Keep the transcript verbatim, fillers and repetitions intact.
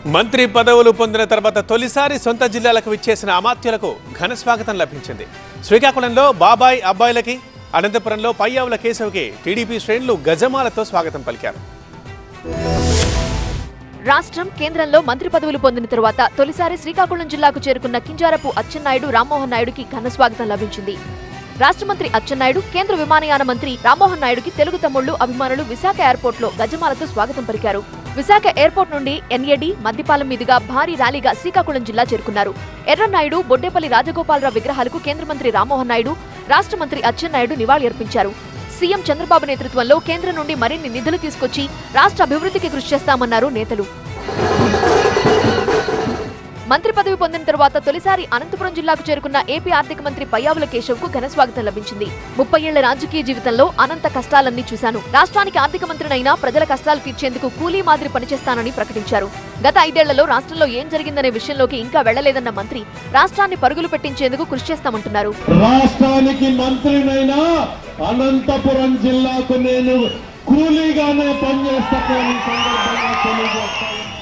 మంత్రి పదవులు పొందిన తర్వాత తొలిసారి సొంత జిల్లాలకు విచ్చేసిన అమాత్యులకు ఘన స్వాగతం లభించింది. శ్రీకాకుళంలో బాబాయ్ అబ్బాయిలకి, అనంతపురంలో పయ్యావుల కేశవ్కి టీడీపీ శ్రేణులు గజమాలతో స్వాగతం పలికారు. రాష్ట్రం కేంద్రంలో మంత్రి పదవులు పొందిన తరువాత తొలిసారి శ్రీకాకుళం జిల్లాకు చేరుకున్న కింజారపు అచ్చెన్నాయుడు రామ్మోహన్ నాయుడుకి ఘన స్వాగతం లభించింది. రాష్ట్ర మంత్రి అచ్చెన్నాయుడు, కేంద్ర విమానయాన మంత్రి రామ్మోహన్ నాయుడుకి తెలుగు తమ్ముళ్లు, అభిమానులు విశాఖ ఎయిర్పోర్ట్ లో గజమాలతో స్వాగతం పలికారు. విశాఖ ఎయిర్పోర్ట్ నుండి ఎన్ఏడి మద్దిపాలెం మీదుగా భారీ ర్యాలీగా శ్రీకాకుళం జిల్లా చేరుకున్నారు. ఎర్రన్నాయుడు, బొడ్డేపల్లి రాజగోపాలరావు విగ్రహాలకు కేంద్ర మంత్రి రామ్మోహన్ నాయుడు, రాష్ట్ర మంత్రి అచ్చెన్నాయుడు నివాళులర్పించారు. సీఎం చంద్రబాబు నేతృత్వంలో కేంద్రం నుండి మరిన్ని నిధులు తీసుకొచ్చి రాష్ట్ర అభివృద్ధికి కృషి చేస్తామన్నారు నేతలు. మంత్రి పదవి పొందిన తరువాత తొలిసారి అనంతపురం జిల్లాకు చేరుకున్న ఏపీ ఆర్థిక మంత్రి పయ్యావుల కేశవ్ కు ఘన స్వాగతం లభించింది. ముప్పై ఏళ్ల రాజకీయ జీవితంలో అనంత కష్టాలన్నీ చూశాను. రాష్ట్రానికి ఆర్థిక మంత్రినైనా ప్రజల కష్టాలు తీర్చేందుకు కూలీ మాదిరి పనిచేస్తానని ప్రకటించారు. గత ఐదేళ్లలో రాష్ట్రంలో ఏం జరిగిందనే విషయంలోకి ఇంకా వెళ్లలేదన్న మంత్రి రాష్ట్రాన్ని పరుగులు పెట్టించేందుకు కృషి చేస్తామంటున్నారు. రాష్ట్రానికి మంత్రినైనా అనంతపురం జిల్లాకు నేను కూలీగానే పనిచేస్తానని సందర్భంగా తెలియజేస్తాను.